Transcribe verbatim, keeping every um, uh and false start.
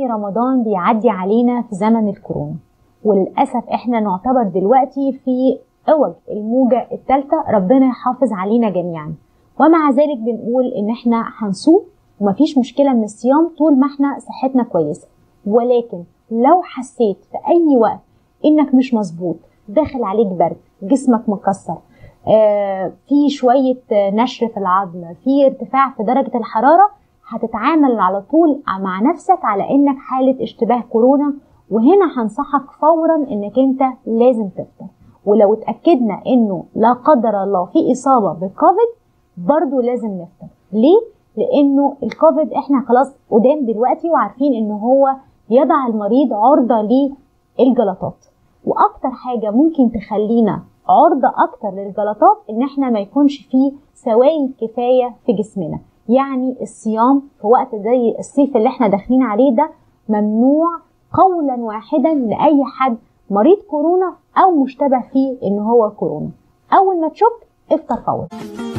تاني رمضان بيعدي علينا في زمن الكورونا، وللأسف احنا نعتبر دلوقتي في اوج الموجة الثالثة. ربنا يحافظ علينا جميعا. ومع ذلك بنقول ان احنا هنصوم ومفيش مشكلة من الصيام طول ما احنا صحتنا كويسة. ولكن لو حسيت في اي وقت انك مش مظبوط، داخل عليك برد، جسمك مكسر، آه في شوية نشر في العظم، في ارتفاع في درجة الحرارة، هتتعامل على طول مع نفسك على انك حالة اشتباه كورونا. وهنا هنصحك فورا انك انت لازم تفطر. ولو اتأكدنا انه لا قدر الله في اصابة بالكوفيد برضو لازم نفطر. ليه؟ لانه الكوفيد احنا خلاص قدام دلوقتي وعارفين انه هو يضع المريض عرضة للجلطات. واكتر حاجة ممكن تخلينا عرضة اكتر للجلطات ان احنا ما يكونش فيه سوائل كفاية في جسمنا. يعني الصيام في وقت زي الصيف اللي احنا داخلين عليه ده ممنوع قولا واحدا لأي حد مريض كورونا أو مشتبه فيه إن هو كورونا. أول ما تشك افطر فورا.